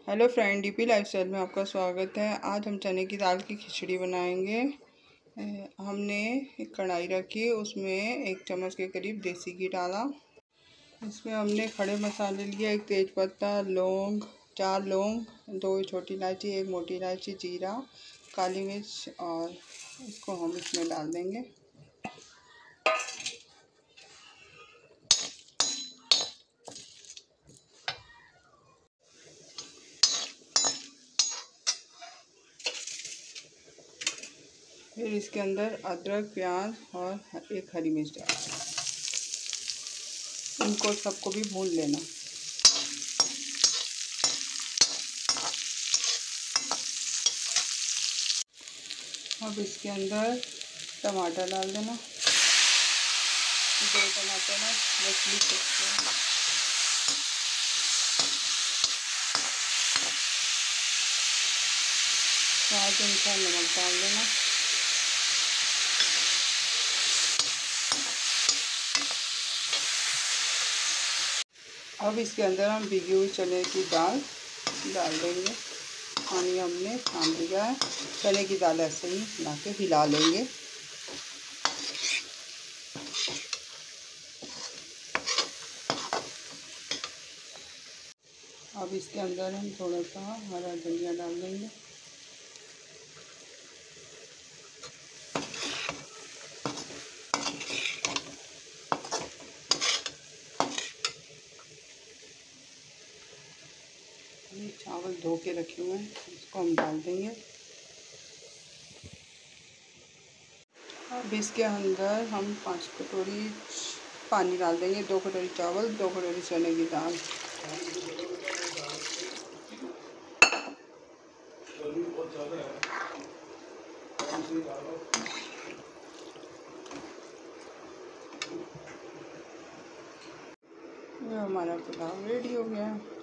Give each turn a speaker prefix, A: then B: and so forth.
A: Hello friend, DP lifestyle में आपका स्वागत है। आज हम चने की दाल की खिचड़ी बनाएंगे। हमने एक कढ़ाई रखी, उसमें 1 चम्मच के करीब देसी घी डाला। इसमें हमने खड़े मसाले लिए, 1 तेज़पत्ता, लौंग, 4 लौंग, 2 छोटी इलायची, 1 मोटी इलायची, जीरा, काली मिर्च, और इसको हम इसमें डाल देंगे। फिर इसके अंदर अदरक, प्याज और 1 हरी मिर्च डाल दें। इनको सबको भी भून लेना। अब इसके अंदर टमाटर डाल देना, 2 टमाटर ना बस लिख सकते हैं। स्वाद अनुसार नमक डाल देना। अब इसके अंदर हम भिगी हुई चने की दाल डाल देंगे। पानी हमने छान लिया है। चने की दाल ऐसे ही मिला के हिला लेंगे। अब इसके अंदर हम थोड़ा सा हरा धनिया डाल देंगे। ये चावल धो के रखे हुए हैं, इसको हम डाल देंगे। अब इसके अंदर हम 5 कटोरी पानी डाल देंगे, 2 कटोरी चावल, 2 कटोरी चने की दाल। ये हमारा पुलाव रेडी हो गया।